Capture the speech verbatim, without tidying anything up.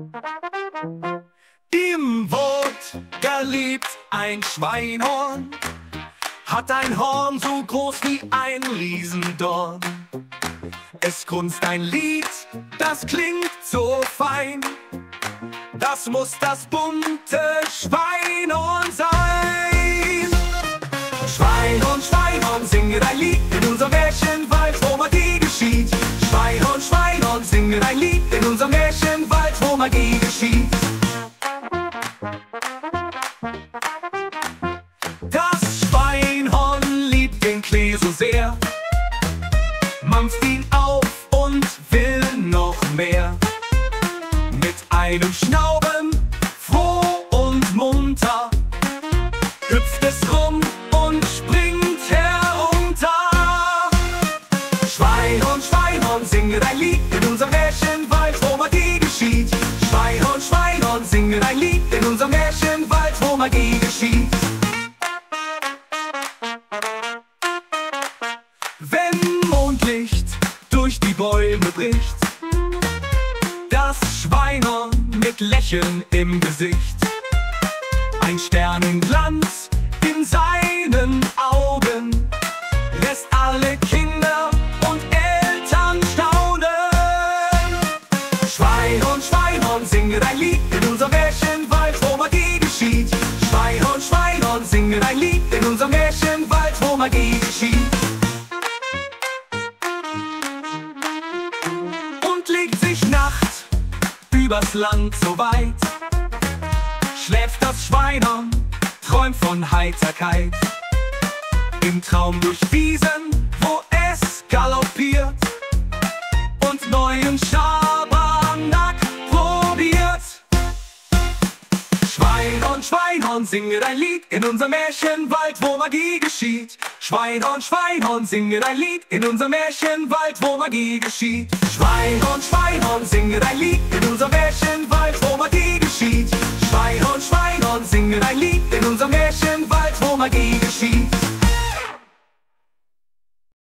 Ihm wurde geliebt ein Schweinhorn, hat ein Horn so groß wie ein Riesendorn. Es grunzt ein Lied, das klingt so fein. Das muss das bunte Schweinhorn sein. Schweinhorn, Schweinhorn, singe dein Lied in unserem Märchenwald, wo Magie geschieht. Schweinhorn, Schweinhorn, singe dein Lied in unserem Märchenwald, wo Magie geschieht. Das Schweinhorn liebt den Klee so sehr, mampft ihn auf und will noch mehr. Mit einem Schnauben, froh und munter, hüpft es rum und springt herunter. Schweinhorn, Schweinhorn, singe dein Lied in unserem Märchenwald, wo Magie geschieht. Schweinhorn, Schweinhorn, singe dein Lied in unserem Märchenwald, wo Magie geschieht. Wenn Mondlicht durch die Bäume bricht, das Schweinhorn mit Lächeln im Gesicht, ein Sternenglanz in seinen Augen, lässt alle Kinder und Eltern staunen. Schweinhorn, Schweinhorn, singe dein Lied in unserem Märchenwald, wo Magie geschieht. Schweinhorn, Schweinhorn, singe dein Lied in unserem Märchenwald, wo Magie geschieht. Und legt sich Nacht übers Land so weit, schläft das Schweinhorn, träumt von Heiterkeit. Im Traum durch Wiesen, wo es galoppiert und neuen Schabernack probiert. Schweinhorn, Schweinhorn, singe dein Lied in unserem Märchenwald, wo Magie geschieht. Schweinhorn, Schweinhorn, singe dein Lied in unserem Märchenwald, wo Magie geschieht. Schweinhorn, Schweinhorn, singe dein Lied in unserem Märchenwald.